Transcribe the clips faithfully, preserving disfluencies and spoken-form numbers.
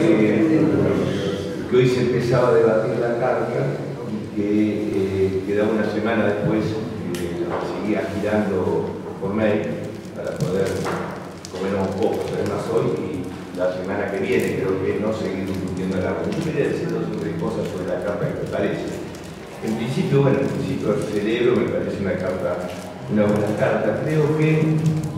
que, que hoy se empezaba a debatir la carta y que eh, quedaba una semana después, eh, seguía girando por mail para poder comer un poco, además hoy y la semana que viene creo que no seguir discutiendo la carta. Yo quería decir dos o tres cosas sobre la carta que me parece. En principio, bueno, en principio el cerebro me parece una carta, una buena carta. Creo que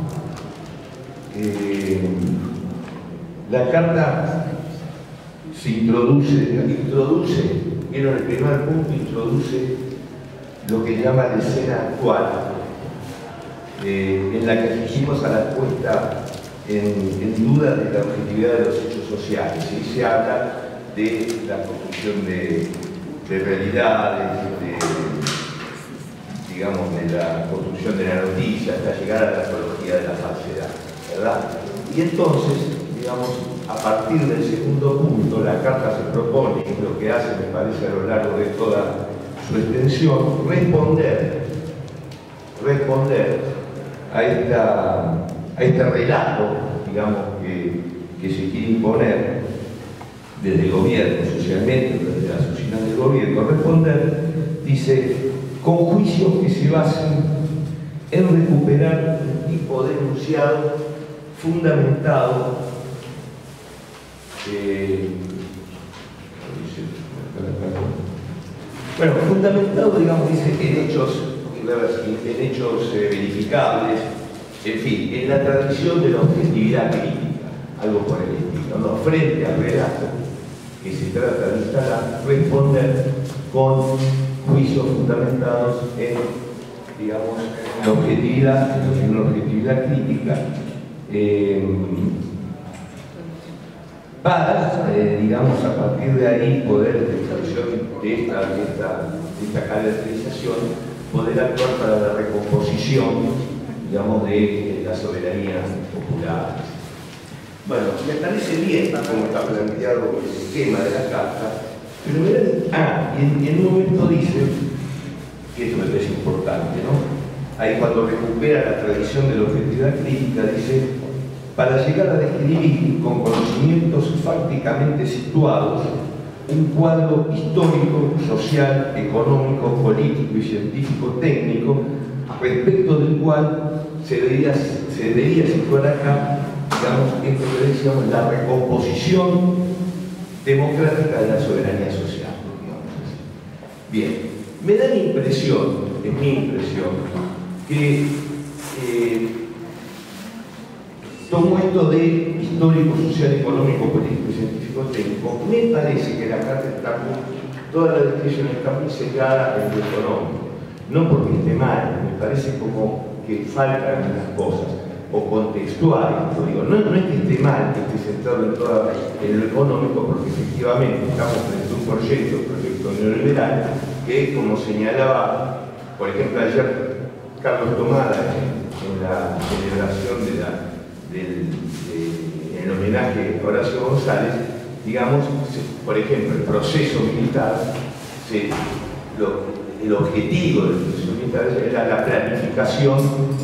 eh, la carta se introduce, introduce, vieron el primer punto, introduce lo que llama la escena actual, eh, en la que fijimos a la puesta en, en duda de la objetividad de los hechos sociales. Y se habla de la construcción de, de realidades, de, digamos, de la construcción de la noticia, hasta llegar a la zoología de la falsedad, ¿verdad? Y entonces, digamos, a partir del segundo punto, la carta se propone, y lo que hace, me parece, a lo largo de toda su extensión, responder, responder a, esta, a este relato, digamos, que, que se quiere imponer desde el gobierno, socialmente, desde la sociedad del gobierno. Responder, dice, con juicios que se basen en recuperar un tipo de enunciado fundamentado eh, bueno, fundamentado, digamos, dice, en hechos, en hechos eh, verificables, en fin, en la tradición de la objetividad crítica, algo por el estilo, ¿no? Frente al relato que se trata de instalar, responder con juicios fundamentados en, digamos, la objetividad, en una objetividad crítica, eh, para, eh, digamos, a partir de ahí poder, de expresión de esta, de esta, de esta caracterización, poder actuar para la recomposición, digamos, de la soberanía popular. Bueno, me parece bien cómo está planteado el esquema de la carta, pero me ah, y en, en un momento dice, y esto me parece importante, ¿no? Ahí cuando recupera la tradición de la objetividad crítica, dice, para llegar a describir con conocimientos fácticamente situados un cuadro histórico, social, económico, político y científico-técnico, respecto del cual se debería, se debería situar acá, digamos, esto que decíamos, la recomposición democrática de la soberanía social, digamos así. Bien, me da la impresión, es mi impresión, que eh, tomo esto de histórico, social, económico, político y científico-técnico. Me parece que la carta está muy, toda la descripción está muy centrada en lo económico. No porque esté mal, me parece como que faltan algunas cosas, o contextuales. Digo, no, no es que esté mal, que esté centrado en, toda, en lo económico, porque efectivamente estamos frente a un proyecto, un proyecto neoliberal, que, como señalaba, por ejemplo, ayer Carlos Tomada, en, en la celebración de la Del, de, en el homenaje a Horacio González, digamos, se, por ejemplo, el proceso militar, se, lo, el objetivo del proceso militar era la planificación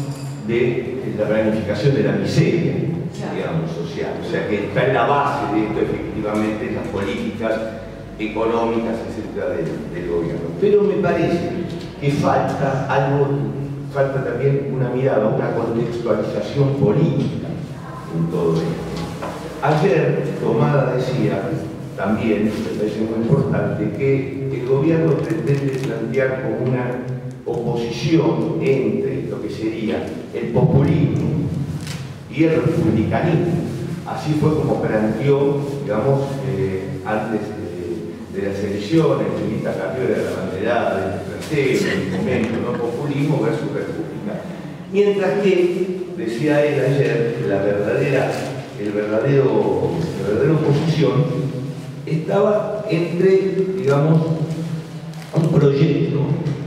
de la planificación de la miseria, digamos, social. O sea, que está en la base de esto, efectivamente, las políticas económicas, etcétera, del, del gobierno. Pero me parece que falta algo, falta también una mirada, una contextualización política en todo esto. Ayer Tomada decía también, me parece muy importante, que el gobierno pretende plantear como una oposición entre lo que sería el populismo y el republicanismo. Así fue como planteó, digamos, eh, antes de, de las elecciones, Lilita Carrió era la banderada del extranjero, en el momento, ¿no? Populismo versus república. Mientras que, decía él ayer, la verdadera, el verdadero, la verdadera oposición estaba entre, digamos, un proyecto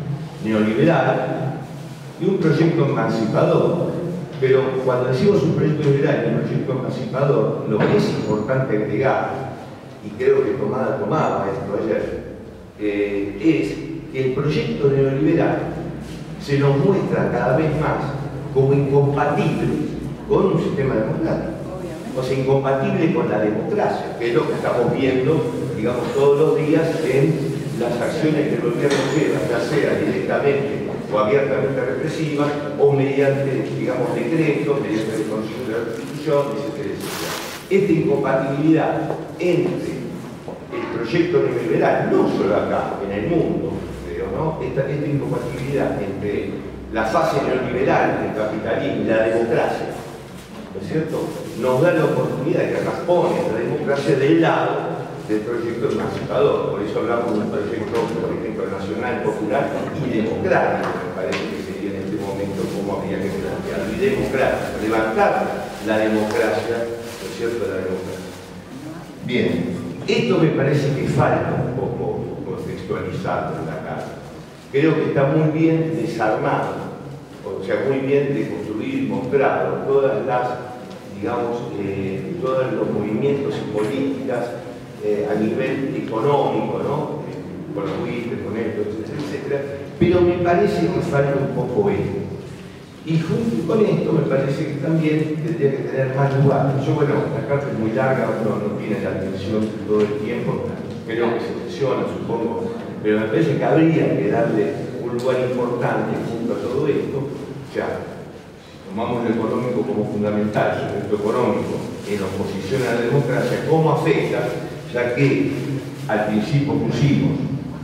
neoliberal y un proyecto emancipador. Pero cuando decimos un proyecto liberal y un proyecto emancipador, lo que es importante agregar, y creo que Tomada tomaba esto ayer, eh, es que el proyecto neoliberal se nos muestra cada vez más como incompatible con un sistema democrático. o sea, incompatible con la democracia, que es lo que estamos viendo, digamos, todos los días en las acciones que el gobierno lleva, ya sea directamente o abiertamente represivas, o mediante, digamos, decretos, mediante el Consejo de la Constitución, etcétera, etcétera. Esta incompatibilidad entre el proyecto neoliberal, no solo acá, en el mundo, pero, ¿no? esta, esta incompatibilidad entre la fase neoliberal del capitalismo y la democracia, ¿no es cierto?, nos da la oportunidad de que pone la democracia del lado del proyecto emancipador. Por eso hablamos de un proyecto, por ejemplo, nacional, popular y democrático, me parece que sería en este momento como habría que plantearlo. Y democrático, levantar la democracia, ¿no es cierto?, la democracia. Bien, esto me parece que falta un poco contextualizado en la carta. Creo que está muy bien desarmado, o sea, muy bien deconstruido y mostrado todas las, digamos, eh, todos los movimientos y políticas eh, a nivel económico, ¿no? Con los buitres, con esto, etcétera, etcétera, pero me parece que falta un poco esto. Y junto con esto me parece que también tendría que tener más lugar. Yo, bueno, la carta es muy larga, uno no tiene la atención todo el tiempo, creo que se menciona, supongo, pero me parece que habría que darle un lugar importante junto a todo esto. O sea, tomamos lo económico como fundamental, sujeto económico, en oposición a la democracia, ¿cómo afecta? Ya que al principio pusimos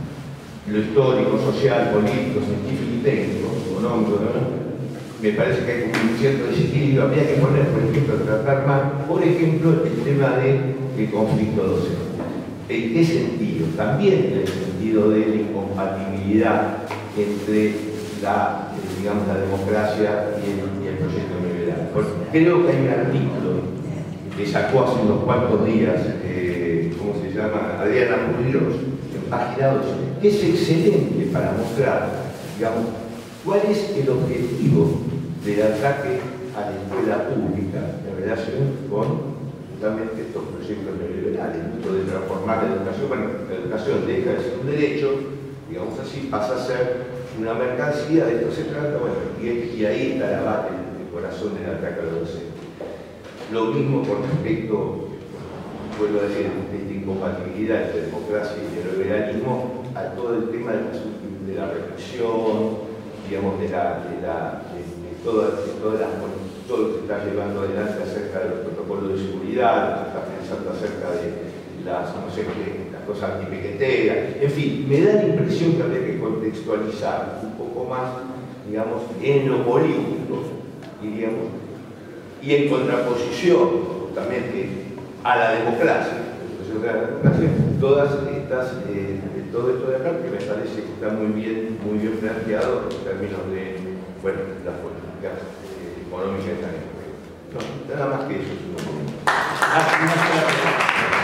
lo histórico, social, político, científico y técnico, económico, ¿no? Me parece que hay un cierto desequilibrio. Habría que poner, por ejemplo, tratar más, por ejemplo, el tema del conflicto docente. ¿En qué sentido? También en el sentido de la incompatibilidad entre la, digamos, la democracia y el, y el proyecto neoliberal. Creo que hay un artículo que sacó hace unos cuantos días, eh, ¿cómo se llama? Adriana Puigros, en página doce, que es excelente para mostrar, digamos, cuál es el objetivo del ataque a la escuela pública en relación con justamente estos proyectos neoliberales, esto de transformar la educación. Bueno, la educación deja de ser un derecho, digamos así, pasa a ser una mercancía, de esto se trata, bueno, y, y ahí está la base, el corazón del ataque a los docentes. Lo mismo con respecto, vuelvo a decir, de esta incompatibilidad entre democracia y neoliberalismo, a todo el tema de la, de la represión, digamos, de, la, de, la, de, de, todas, de todas las, todo lo que está llevando adelante acerca de los protocolos de seguridad, lo que está pensando acerca de las, no sé qué, las cosas antipiqueteras, en fin, me da la impresión que habría que contextualizar un poco más, digamos, en lo político, y, digamos, y en contraposición justamente a la democracia, todas estas, eh, todo esto de acá, que me parece que está muy bien, muy bien planteado en términos de, bueno, las políticas eh, económicas y también. No, nada más que eso. Ah, una sola cosa.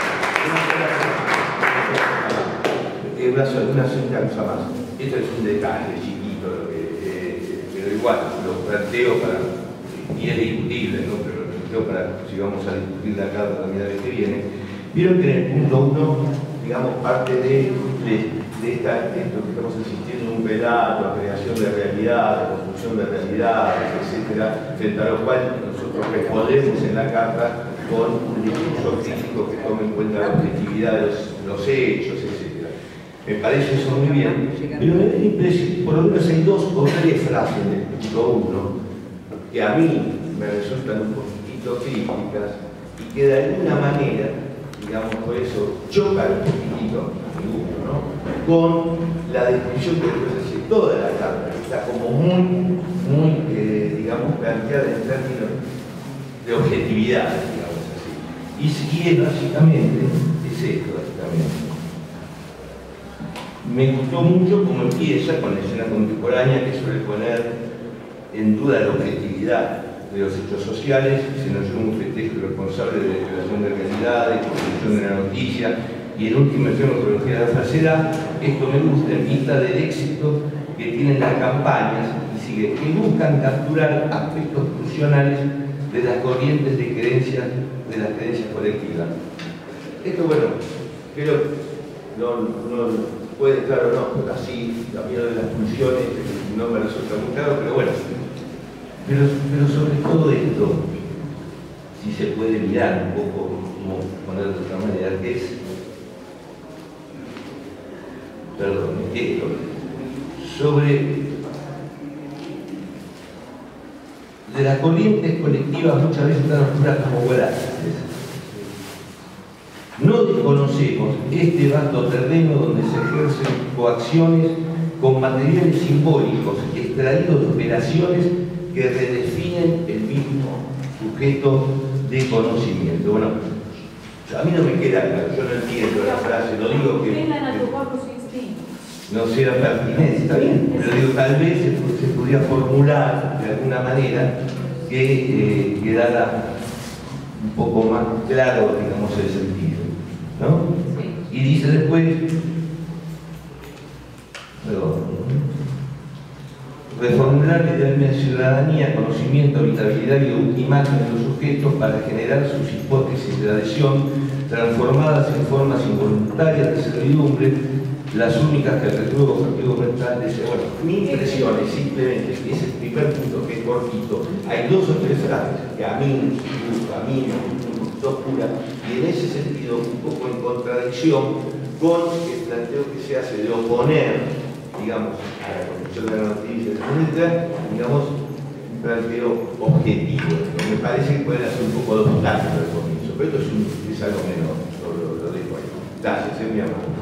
Una sola, una sola cosa más. Esto es un detalle chiquito, lo que, eh, pero igual lo planteo para, y es discutible, ¿no? Pero lo planteo para, si vamos a discutir la carta también la vez que viene. Vieron que en el punto uno, digamos, parte de, de, de, esta, de esto que estamos insistiendo en un relato, la creación de realidad, la construcción de realidades, etcétera, frente a lo cual nosotros respondemos en la carta con un discurso crítico que tome en cuenta la objetividad de los, los hechos, etcétera. Me parece eso muy bien, pero me da la impresión, por lo menos hay dos o tres frases del punto uno que a mí me resultan un poquitito críticas y que de alguna manera, digamos, por eso chocan un poquitito, ¿no?, con la descripción que después hace toda la carta, que está como muy, muy, eh, digamos, planteada en términos de objetividad, digamos así. Y, y es básicamente, es esto básicamente. Me gustó mucho cómo empieza con la escena contemporánea, que suele poner en duda la objetividad de los hechos sociales, se nos dio un festejo responsable de la creación de realidades, construcción de la noticia, y el último extremo de metodología de la falsedad. Esto me gusta en vista del éxito que tienen las campañas, y sigue, que buscan capturar aspectos cruciales de las corrientes de creencias, de las creencias colectivas. Esto, bueno, creo no, no puede estar o no, así, también de las funciones, no me resulta muy claro, pero bueno. Pero, pero sobre todo esto, si se puede mirar un poco, como ponerlo de otra manera, que es, perdón, esto, sobre de las corrientes colectivas muchas veces tan oscuras como volátiles. No desconocemos este vasto terreno donde se ejercen coacciones con materiales simbólicos extraídos de operaciones que redefinen el mismo sujeto de conocimiento. Bueno, a mí no me queda claro, yo no entiendo la frase, no digo que no sea pertinente, está bien, pero digo, tal vez se, se podría formular de alguna manera que eh, quedara un poco más claro, digamos, el sentido, ¿no? Sí. Y dice después, perdón, reformular la idea de ciudadanía, conocimiento, habitabilidad y imagen de los sujetos para generar sus hipótesis de adhesión transformadas en formas involuntarias de servidumbre, las únicas que el recuerdo objetivo mental desea. Bueno, mi impresión es simplemente que ese primer punto, que es cortito, hay dos o tres frases que a mí, a mí me gustó pura, y en ese sentido un poco en contradicción con el planteo que se hace de oponer, digamos, a la construcción de la noticia, etcétera, digamos, un planteo objetivo. Me parece que pueden hacer un poco de obstáculo al comienzo, pero esto es, un, es algo menor, lo, lo, lo dejo ahí. Gracias, es mi amor.